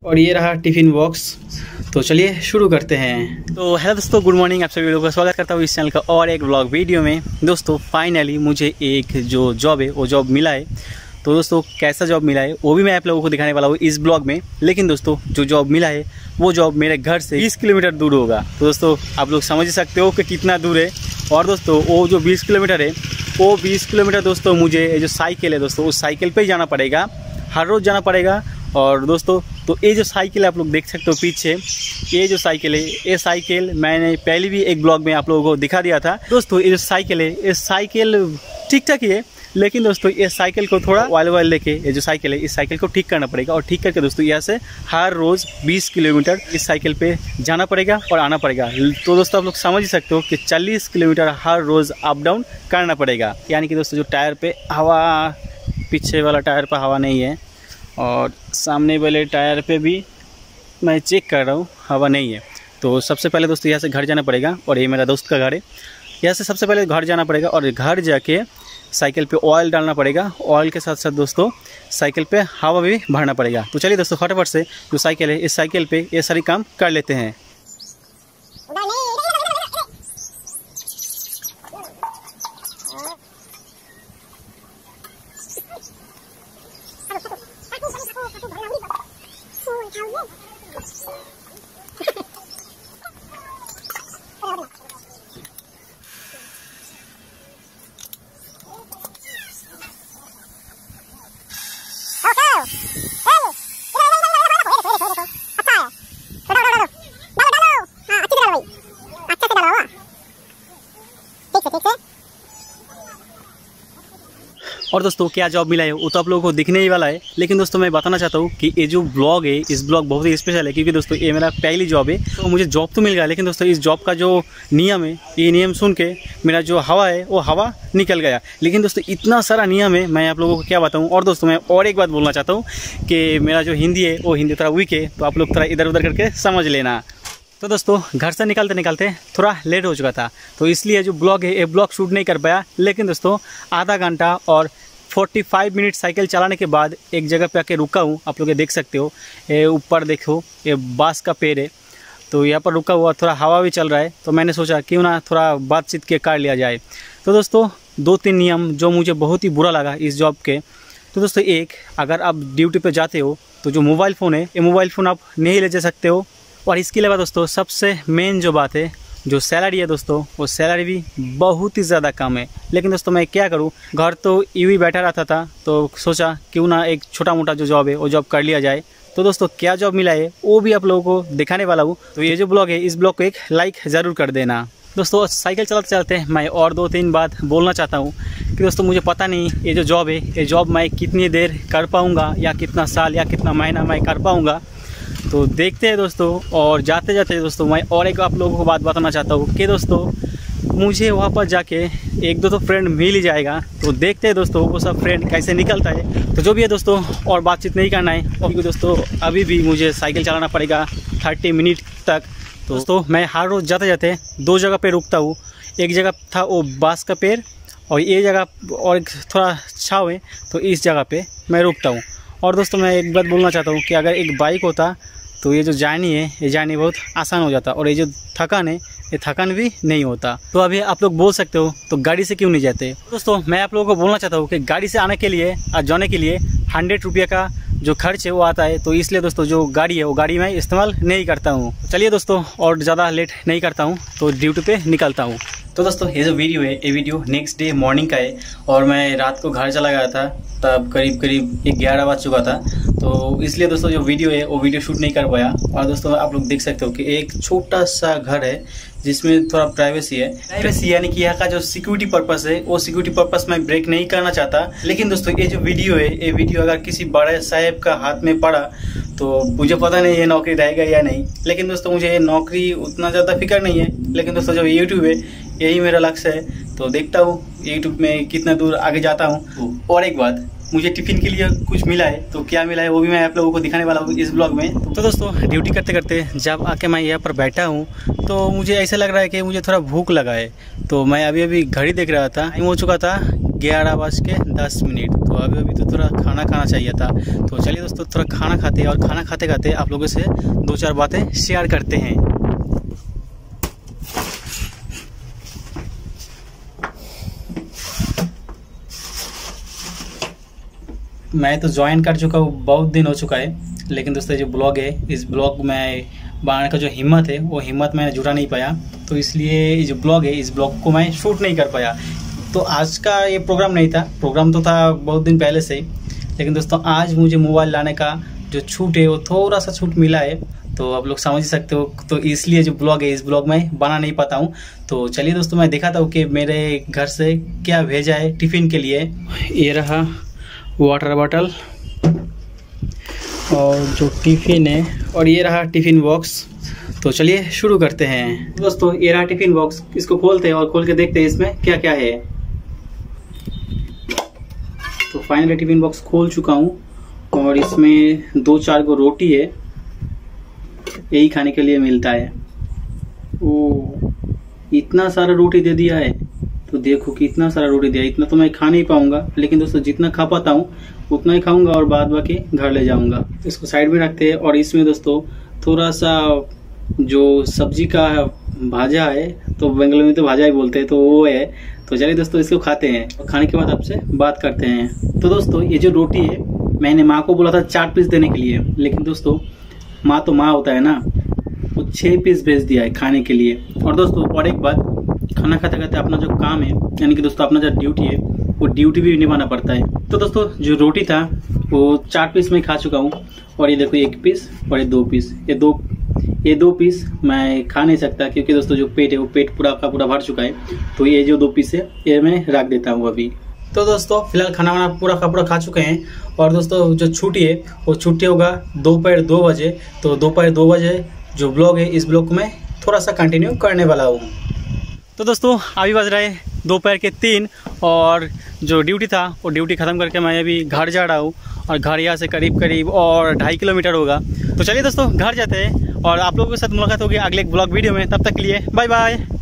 और ये रहा टिफिन बॉक्स। तो चलिए शुरू करते हैं। तो हेलो दोस्तों, गुड मॉर्निंग। आप सभी लोगों का स्वागत करता हूँ इस चैनल का और एक ब्लॉग वीडियो में। दोस्तों फाइनली मुझे एक जो जॉब है वो जॉब मिला है। तो दोस्तों कैसा जॉब मिला है वो भी मैं आप लोगों को दिखाने वाला हूँ इस ब्लॉग में। लेकिन दोस्तों जो जॉब मिला है वो जॉब मेरे घर से 20 किलोमीटर दूर होगा। तो दोस्तों आप लोग समझ सकते हो कि कितना दूर है। और दोस्तों वो जो 20 किलोमीटर है वो 20 किलोमीटर दोस्तों मुझे जो साइकिल है दोस्तों उस साइकिल पर ही जाना पड़ेगा, हर रोज़ जाना पड़ेगा। और दोस्तों तो ये जो साइकिल आप लोग देख सकते हो पीछे, ये जो साइकिल है ये साइकिल मैंने पहले भी एक ब्लॉग में आप लोगों को दिखा दिया था। दोस्तों ये जो साइकिल है ये साइकिल ठीक ठाक ही है, लेकिन दोस्तों ये साइकिल को थोड़ा ऑयल लेके ये जो साइकिल है इस साइकिल को ठीक करना पड़ेगा। और ठीक करके दोस्तों यहाँ से हर रोज़ 20 किलोमीटर इस साइकिल पे जाना पड़ेगा और आना पड़ेगा। तो दोस्तों आप लोग समझ सकते हो कि 40 किलोमीटर हर रोज़ अप डाउन करना पड़ेगा। यानी कि दोस्तों जो टायर पे हवा, पीछे वाला टायर पर हवा नहीं है और सामने वाले टायर पे भी मैं चेक कर रहा हूँ हवा नहीं है। तो सबसे पहले दोस्तों यहाँ से घर जाना पड़ेगा और ये मेरा दोस्त का घर है। यहाँ से सबसे पहले घर जाना पड़ेगा और घर जाके साइकिल पे ऑयल डालना पड़ेगा। ऑयल के साथ साथ दोस्तों साइकिल पे हवा भी भरना पड़ेगा। तो चलिए दोस्तों फटाफट से जो साइकिल है इस साइकिल पे ये सारी काम कर लेते हैं। और दोस्तों क्या जॉब मिला है वो तो आप लोगों को दिखने ही वाला है। लेकिन दोस्तों मैं बताना चाहता हूँ कि ये जो ब्लॉग है इस ब्लॉग बहुत ही स्पेशल है, क्योंकि दोस्तों ये मेरा पहली जॉब है। तो मुझे जॉब तो मिल गया, लेकिन दोस्तों इस जॉब का जो नियम है ये नियम सुन के मेरा जो हवा है वो हवा निकल गया। लेकिन दोस्तों इतना सारा नियम है मैं आप लोगों को क्या बताऊँ। और दोस्तों मैं और एक बात बोलना चाहता हूँ कि मेरा जो हिंदी है वो हिंदी थोड़ा वीक है, तो आप लोग थोड़ा इधर उधर करके समझ लेना। तो दोस्तों घर से निकलते निकलते थोड़ा लेट हो चुका था, तो इसलिए जो ब्लॉग है ये ब्लॉग शूट नहीं कर पाया। लेकिन दोस्तों आधा घंटा और 45 मिनट साइकिल चलाने के बाद एक जगह पे आके रुका हूँ। आप लोग ये देख सकते हो, ये ऊपर देखो ये बांस का पेड़ है, तो यहाँ पर रुका हुआ, थोड़ा हवा भी चल रहा है। तो मैंने सोचा क्यों ना थोड़ा बातचीत के कर लिया जाए। तो दोस्तों 2-3 नियम जो मुझे बहुत ही बुरा लगा इस जॉब के। तो दोस्तों एक, अगर आप ड्यूटी पे जाते हो तो जो मोबाइल फ़ोन है ये मोबाइल फ़ोन आप नहीं ले जा सकते हो। और इसके अलावा दोस्तों सबसे मेन जो बात है, जो सैलरी है दोस्तों वो सैलरी भी बहुत ही ज़्यादा कम है। लेकिन दोस्तों मैं क्या करूं, घर तो यूँ ही बैठा रहता था, तो सोचा क्यों ना एक छोटा मोटा जो जॉब है वो जॉब कर लिया जाए। तो दोस्तों क्या जॉब मिला है वो भी आप लोगों को दिखाने वाला हूँ। तो ये जो ब्लॉग है इस ब्लॉग को एक लाइक ज़रूर कर देना। दोस्तों साइकिल चलाते चलाते मैं और 2-3 बात बोलना चाहता हूँ कि दोस्तों मुझे पता नहीं ये जो जॉब है ये जॉब मैं कितनी देर कर पाऊँगा, या कितना साल या कितना महीना मैं कर पाऊँगा। तो देखते हैं दोस्तों। और जाते जाते दोस्तों मैं और एक आप लोगों को बात बताना चाहता हूँ कि दोस्तों मुझे वहाँ पर जाके 1-2 तो फ्रेंड मिल ही जाएगा। तो देखते हैं दोस्तों वो सब फ्रेंड कैसे निकलता है। तो जो भी है दोस्तों और बातचीत नहीं करना है, क्योंकि दोस्तों अभी भी मुझे साइकिल चलाना पड़ेगा 30 मिनट तक। तो दोस्तों मैं हर रोज़ जाते जाते 2 जगह पे रुकता हूँ। एक जगह था वो बांस का पेड़, और ये जगह और थोड़ा छाव है, तो इस जगह पे मैं रुकता हूँ। और दोस्तों मैं एक बात बोलना चाहता हूँ कि अगर एक बाइक होता तो ये जो जर्नी है ये जर्नी बहुत आसान हो जाता, और ये जो थकान है ये थकान भी नहीं होता। तो अभी आप लोग बोल सकते हो तो गाड़ी से क्यों नहीं जाते। दोस्तों मैं आप लोगों को बोलना चाहता हूँ कि गाड़ी से आने के लिए और जाने के लिए 100 रुपये का जो खर्च है वो आता है। तो इसलिए दोस्तों जो गाड़ी है वो गाड़ी मैं इस्तेमाल नहीं करता हूँ। चलिए दोस्तों और ज़्यादा लेट नहीं करता हूँ, तो ड्यूटी पे निकलता हूँ। तो दोस्तों ये जो वीडियो है ये वीडियो नेक्स्ट डे मॉर्निंग का है, और मैं रात को घर चला गया था तब करीब 11 बज चुका था। तो इसलिए दोस्तों जो वीडियो है वो वीडियो शूट नहीं कर पाया। और दोस्तों आप लोग देख सकते हो कि एक छोटा सा घर है जिसमें थोड़ा प्राइवेसी है। प्राइवेसी यानी कि यहाँ का जो सिक्योरिटी पर्पस है वो सिक्योरिटी पर्पस मैं ब्रेक नहीं करना चाहता। लेकिन दोस्तों ये जो वीडियो है ये वीडियो अगर किसी बड़े साहब का हाथ में पड़ा तो मुझे पता नहीं ये नौकरी रहेगा या नहीं। लेकिन दोस्तों मुझे ये नौकरी उतना ज़्यादा फिक्र नहीं है। लेकिन दोस्तों जो यूट्यूब है यही मेरा लक्ष्य है, तो देखता हूँ यूट्यूब में कितना दूर आगे जाता हूँ। और एक बात, मुझे टिफिन के लिए कुछ मिला है, तो क्या मिला है वो भी मैं आप लोगों को दिखाने वाला हूँ इस ब्लॉग में। तो दोस्तों ड्यूटी करते करते जब आके मैं यहाँ पर बैठा हूँ तो मुझे ऐसा लग रहा है कि मुझे थोड़ा भूख लगा है। तो मैं अभी घड़ी देख रहा था, टाइम हो चुका था 11:10। तो अभी तो थोड़ा खाना खाना चाहिए था। तो चलिए दोस्तों थोड़ा खाना खाते हैं और खाना खाते खाते आप लोगों से 2-4 बातें शेयर करते हैं। मैं तो ज्वाइन कर चुका हूँ, बहुत दिन हो चुका है, लेकिन दोस्तों जो ब्लॉग है इस ब्लॉग में बनाने का जो हिम्मत है वो हिम्मत मैंने जुटा नहीं पाया। तो इसलिए जो ब्लॉग है इस ब्लॉग को मैं शूट नहीं कर पाया। तो आज का ये प्रोग्राम नहीं था, प्रोग्राम तो था बहुत दिन पहले से ही, लेकिन दोस्तों आज मुझे मोबाइल लाने का जो छूट है वो थोड़ा सा छूट मिला है। तो आप लोग समझ सकते हो, तो इसलिए जो ब्लॉग है इस ब्लॉग में बना नहीं पाता हूँ। तो चलिए दोस्तों मैं दिखाता हूँ कि मेरे घर से क्या भेजा है टिफ़िन के लिए। ये रहा वाटर बॉटल और जो टिफ़िन है, और ये रहा टिफ़िन बॉक्स। तो चलिए शुरू करते हैं दोस्तों। ये रहा टिफ़िन बॉक्स, इसको खोलते हैं और खोल के देखते हैं इसमें क्या क्या है। तो फाइनली टिफ़िन बॉक्स खोल चुका हूँ और इसमें 2-4 गो रोटी है, यही खाने के लिए मिलता है। ओ इतना सारा रोटी दे दिया है, तो देखो कि इतना सारा रोटी दिया। इतना तो मैं खा नहीं पाऊंगा, लेकिन दोस्तों जितना खा पाता हूँ उतना ही खाऊंगा और बाद बाकी घर ले जाऊंगा। इसको साइड में रखते हैं और इसमें दोस्तों थोड़ा सा जो सब्जी का भाजा है, तो बेंगलोर में तो भाजा ही बोलते हैं, तो वो है। तो चलिए दोस्तों इसको खाते हैं और खाने के बाद आपसे बात करते हैं। तो दोस्तों ये जो रोटी है, मैंने माँ को बोला था 4 पीस देने के लिए, लेकिन दोस्तों माँ तो माँ होता है ना, वो 6 पीस भेज दिया है खाने के लिए। और दोस्तों और एक बात, खाना खाते खाते अपना जो काम है, यानी कि दोस्तों अपना जो ड्यूटी है, वो ड्यूटी भी निभाना पड़ता है। तो दोस्तों जो रोटी था वो 4 पीस में खा चुका हूँ, और ये देखो 1 पीस और ये 2 पीस। ये दो पीस मैं खा नहीं सकता, क्योंकि दोस्तों जो पेट है वो पेट पूरा का पूरा भर चुका है। तो ये जो 2 पीस है ये मैं रख देता हूँ अभी। तो दोस्तों फिलहाल खाना वाना पूरा का पूरा खा चुके हैं, और दोस्तों जो छुट्टी है वो छुट्टी होगा दोपहर 2 बजे। तो दोपहर 2 बजे जो ब्लॉग है इस ब्लॉग को मैं थोड़ा सा कंटिन्यू करने वाला हूँ। तो दोस्तों अभी बज रहे दोपहर के 3, और जो ड्यूटी था वो ड्यूटी ख़त्म करके मैं अभी घर जा रहा हूँ, और घर यहाँ से करीब और 2.5 किलोमीटर होगा। तो चलिए दोस्तों घर जाते हैं और आप लोगों के साथ मुलाकात होगी अगले ब्लॉग वीडियो में। तब तक के लिए बाय बाय।